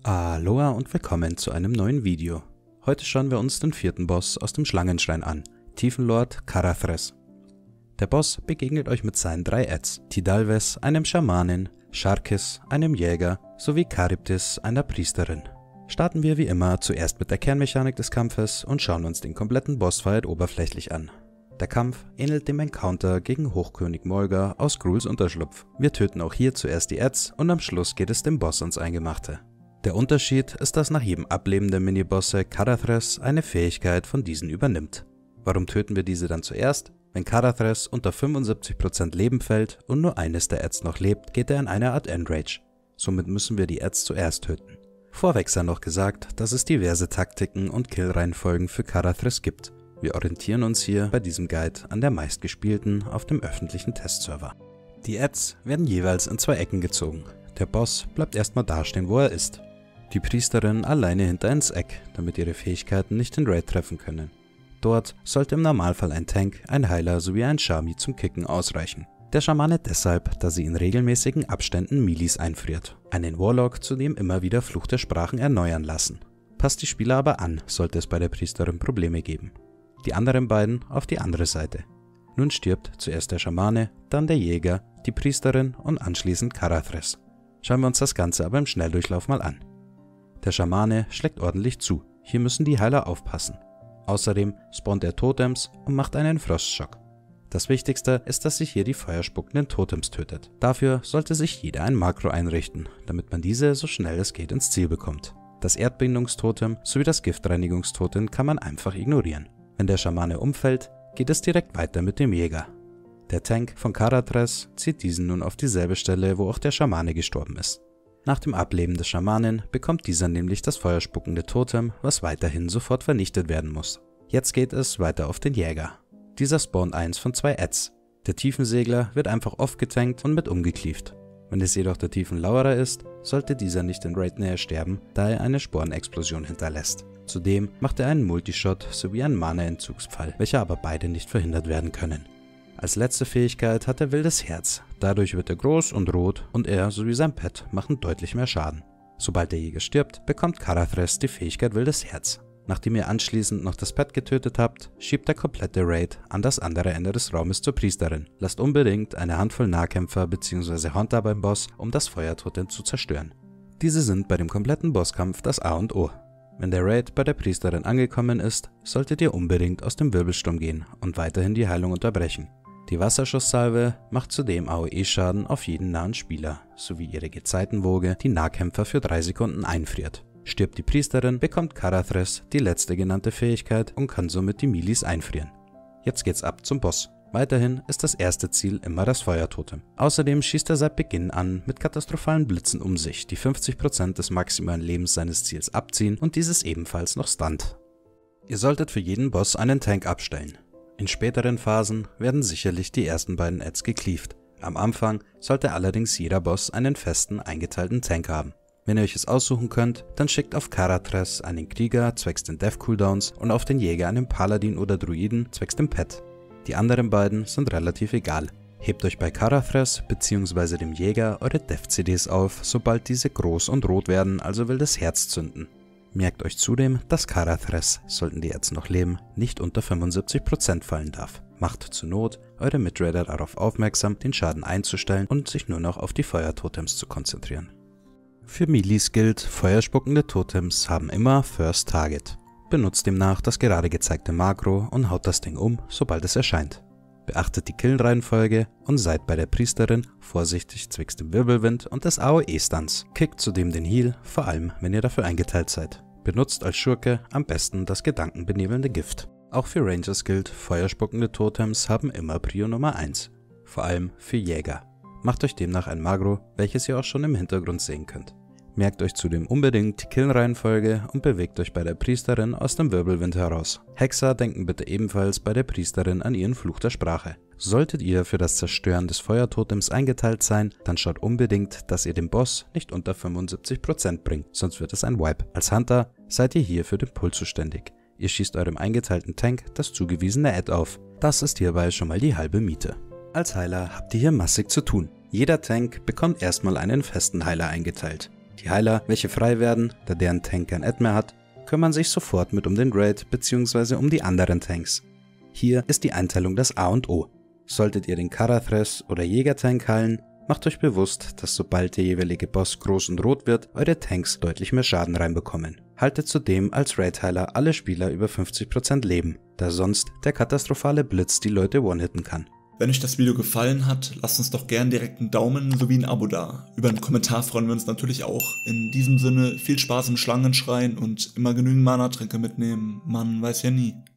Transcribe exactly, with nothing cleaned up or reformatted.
Aloha und willkommen zu einem neuen Video. Heute schauen wir uns den vierten Boss aus dem Schlangenschrein an, Tiefenlord Karathres. Der Boss begegnet euch mit seinen drei Adds, Tidalves, einem Schamanen, Sharkis, einem Jäger, sowie Charybdis, einer Priesterin. Starten wir wie immer zuerst mit der Kernmechanik des Kampfes und schauen uns den kompletten Bossfight oberflächlich an. Der Kampf ähnelt dem Encounter gegen Hochkönig Molga aus Gruuls Unterschlupf. Wir töten auch hier zuerst die Adds und am Schluss geht es dem Boss ans Eingemachte. Der Unterschied ist, dass nach jedem Ableben der Minibosse Karathres eine Fähigkeit von diesen übernimmt. Warum töten wir diese dann zuerst? Wenn Karathres unter fünfundsiebzig Prozent Leben fällt und nur eines der Adds noch lebt, geht er in eine Art Endrage. Somit müssen wir die Adds zuerst töten. Vorweg sei noch gesagt, dass es diverse Taktiken und Killreihenfolgen für Karathres gibt. Wir orientieren uns hier bei diesem Guide an der meistgespielten auf dem öffentlichen Testserver. Die Adds werden jeweils in zwei Ecken gezogen. Der Boss bleibt erstmal dastehen, wo er ist. Die Priesterin alleine hinter ins Eck, damit ihre Fähigkeiten nicht den Raid treffen können. Dort sollte im Normalfall ein Tank, ein Heiler sowie ein Shami zum Kicken ausreichen. Der Schamane deshalb, da sie in regelmäßigen Abständen Melis einfriert. Einen Warlock zudem immer wieder Fluch der Sprachen erneuern lassen. Passt die Spieler aber an, sollte es bei der Priesterin Probleme geben. Die anderen beiden auf die andere Seite. Nun stirbt zuerst der Schamane, dann der Jäger, die Priesterin und anschließend Karathres. Schauen wir uns das Ganze aber im Schnelldurchlauf mal an. Der Schamane schlägt ordentlich zu, hier müssen die Heiler aufpassen. Außerdem spawnt er Totems und macht einen Frostschock. Das Wichtigste ist, dass sich hier die feuerspuckenden Totems tötet. Dafür sollte sich jeder ein Makro einrichten, damit man diese so schnell es geht ins Ziel bekommt. Das Erdbindungstotem sowie das Giftreinigungstotem kann man einfach ignorieren. Wenn der Schamane umfällt, geht es direkt weiter mit dem Jäger. Der Tank von Karathres zieht diesen nun auf dieselbe Stelle, wo auch der Schamane gestorben ist. Nach dem Ableben des Schamanen bekommt dieser nämlich das feuerspuckende Totem, was weiterhin sofort vernichtet werden muss. Jetzt geht es weiter auf den Jäger. Dieser spawnt eins von zwei Adds. Der Tiefensegler wird einfach oft getankt und mit umgeklieft. Wenn es jedoch der Tiefenlauerer ist, sollte dieser nicht in Raid-Nähe sterben, da er eine Sporenexplosion hinterlässt. Zudem macht er einen Multishot sowie einen Mana-Entzugspfeil, welche aber beide nicht verhindert werden können. Als letzte Fähigkeit hat er Wildes Herz. Dadurch wird er groß und rot und er sowie sein Pet machen deutlich mehr Schaden. Sobald der Jäger stirbt, bekommt Karathres die Fähigkeit Wildes Herz. Nachdem ihr anschließend noch das Pet getötet habt, schiebt der komplette Raid an das andere Ende des Raumes zur Priesterin. Lasst unbedingt eine Handvoll Nahkämpfer bzw. Hunter beim Boss, um das Feuertotem zu zerstören. Diese sind bei dem kompletten Bosskampf das A und O. Wenn der Raid bei der Priesterin angekommen ist, solltet ihr unbedingt aus dem Wirbelsturm gehen und weiterhin die Heilung unterbrechen. Die Wasserschusssalve macht zudem A O E-Schaden auf jeden nahen Spieler, sowie ihre Gezeitenwoge, die Nahkämpfer für drei Sekunden einfriert. Stirbt die Priesterin, bekommt Karathres die letzte genannte Fähigkeit und kann somit die Milis einfrieren. Jetzt geht's ab zum Boss. Weiterhin ist das erste Ziel immer das Feuertotem. Außerdem schießt er seit Beginn an mit katastrophalen Blitzen um sich, die fünfzig Prozent des maximalen Lebens seines Ziels abziehen und dieses ebenfalls noch stunt. Ihr solltet für jeden Boss einen Tank abstellen. In späteren Phasen werden sicherlich die ersten beiden Adds gecleaved. Am Anfang sollte allerdings jeder Boss einen festen, eingeteilten Tank haben. Wenn ihr euch es aussuchen könnt, dann schickt auf Karathres einen Krieger zwecks den Death Cooldowns und auf den Jäger einen Paladin oder Druiden zwecks dem Pet. Die anderen beiden sind relativ egal. Hebt euch bei Karathres bzw. dem Jäger eure Death-C Ds auf, sobald diese groß und rot werden, also Wildes Herz zünden. Merkt euch zudem, dass Karathres, sollten die Adds noch leben, nicht unter fünfundsiebzig Prozent fallen darf. Macht zur Not eure Midraider darauf aufmerksam, den Schaden einzustellen und sich nur noch auf die Feuertotems zu konzentrieren. Für Milis gilt, feuerspuckende Totems haben immer First Target. Benutzt demnach das gerade gezeigte Makro und haut das Ding um, sobald es erscheint. Beachtet die Killenreihenfolge und seid bei der Priesterin vorsichtig zwecks dem Wirbelwind und des A O E-Stunts. Kickt zudem den Heal, vor allem wenn ihr dafür eingeteilt seid. Benutzt als Schurke am besten das gedankenbenebelnde Gift. Auch für Rangers gilt, feuerspuckende Totems haben immer Prio Nummer eins. Vor allem für Jäger. Macht euch demnach ein Magro, welches ihr auch schon im Hintergrund sehen könnt. Merkt euch zudem unbedingt die Killenreihenfolge und bewegt euch bei der Priesterin aus dem Wirbelwind heraus. Hexer denken bitte ebenfalls bei der Priesterin an ihren Fluch der Sprache. Solltet ihr für das Zerstören des Feuertotems eingeteilt sein, dann schaut unbedingt, dass ihr den Boss nicht unter fünfundsiebzig Prozent bringt, sonst wird es ein Wipe. Als Hunter seid ihr hier für den Pull zuständig. Ihr schießt eurem eingeteilten Tank das zugewiesene Add auf. Das ist hierbei schon mal die halbe Miete. Als Heiler habt ihr hier massig zu tun. Jeder Tank bekommt erstmal einen festen Heiler eingeteilt. Die Heiler, welche frei werden, da deren Tank kein Ad mehr hat, kümmern sich sofort mit um den Raid bzw. um die anderen Tanks. Hier ist die Einteilung das A und O. Solltet ihr den Karathres oder Jägertank heilen, macht euch bewusst, dass sobald der jeweilige Boss groß und rot wird, eure Tanks deutlich mehr Schaden reinbekommen. Haltet zudem als Raid-Heiler alle Spieler über fünfzig Prozent Leben, da sonst der katastrophale Blitz die Leute one-hitten kann. Wenn euch das Video gefallen hat, lasst uns doch gern direkt einen Daumen sowie ein Abo da. Über einen Kommentar freuen wir uns natürlich auch. In diesem Sinne viel Spaß im Schlangenschrein und immer genügend Mana-Tränke mitnehmen, man weiß ja nie.